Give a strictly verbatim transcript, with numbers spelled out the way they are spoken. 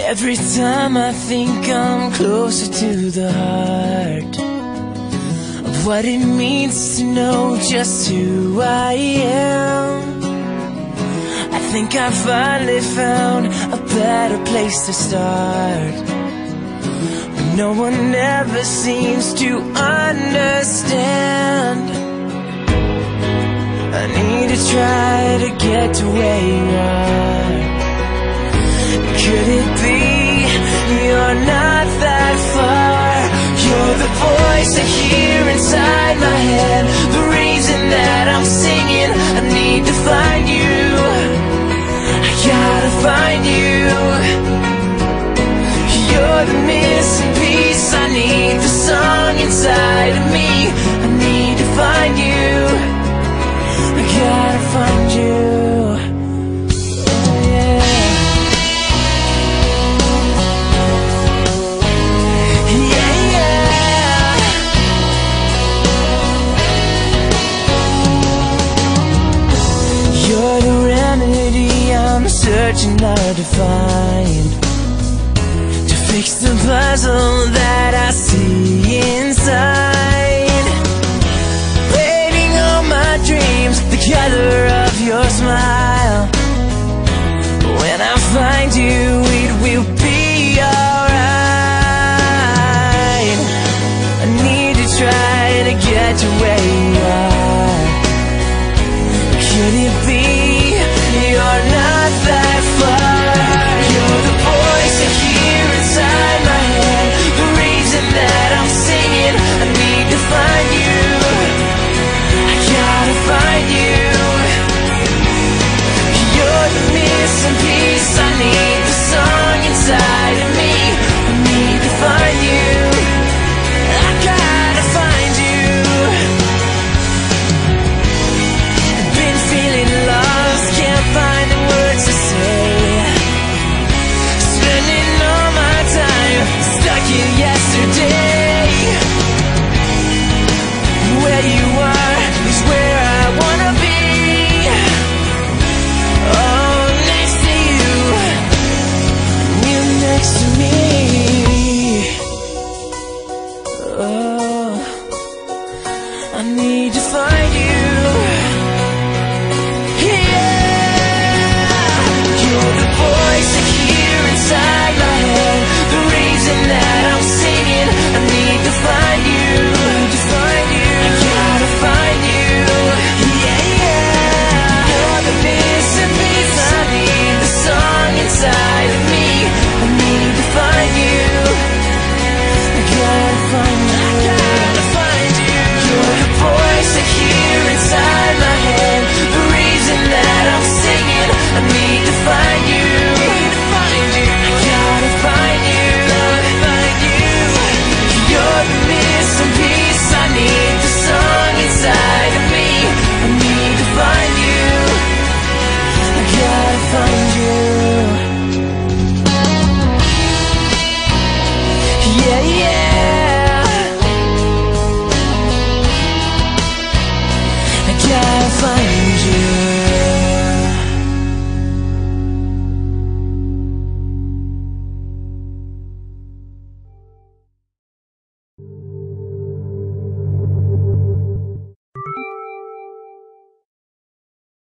Every time I think I'm closer to the heart of what it means to know just who I am, I think I finally found a better place to start. But no one ever seems to understand. I need to try to get to where you are. Could it be you're not that far? You're the voice I hear inside my head, the reason that I'm singing. I need to find you, I gotta find you. You're the missing piece, I need the song inside of me. I need to find you, I gotta find you. Searching hard to find, to fix the puzzle that I see.